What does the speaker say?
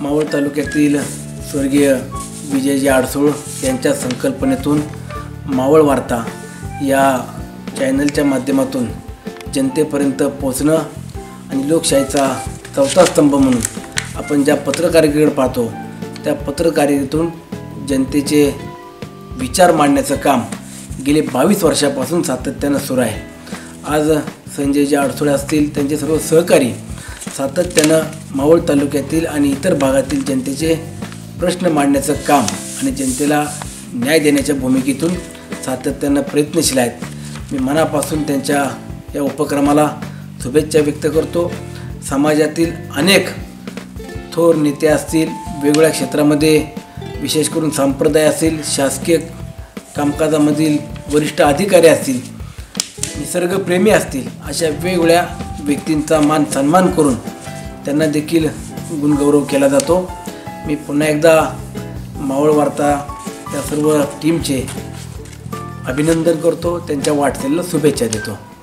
मावळ तालुक्यातील स्वर्गीय विजयजी अडसूळ यांच्या संकल्पनेतून मावळ वार्ता या चॅनलच्या माध्यमातून जनतेपर्यंत पोचणं आणि लोकशाहीचा चौथा स्तंभ म्हणून आपण ज्या पत्रकारितेकडे पाहतो त्या पत्रकारितेतून जनतेचे विचार मांडण्याचं काम गेले 22 वर्षापासून सातत्यानं सुरू आहे। आज संजयजी अडसूळ असतील त्यांचे सर्व सहकारी सातत्यानं मावळ तालुक्यातील आणि इतर भागातील जनतेचे प्रश्न मांडण्याचं काम आणि जनतेला न्याय देण्याच्या भूमिकेतून सातत्यानं प्रयत्नशील आहेत। मी मनापासून त्यांच्या या उपक्रमाला शुभेच्छा व्यक्त करतो। समाजातील अनेक थोर नेते असतील, वेगवेगळ्या क्षेत्रामध्ये विशेष करून संप्रदाय असतील, शासकीय कामकाजामधील वरिष्ठ अधिकारी असतील, निसर्गप्रेमी असतील, अशा वेगवेगळ्या व्यक्तींचा मान सन्मान करून त्यांना देखील गुणगौरव केला जातो। मी पुन्हा एकदा मावळ वार्ता या सर्व टीमचे अभिनंदन करतो, त्यांच्या वाटचालीला शुभेच्छा देतो।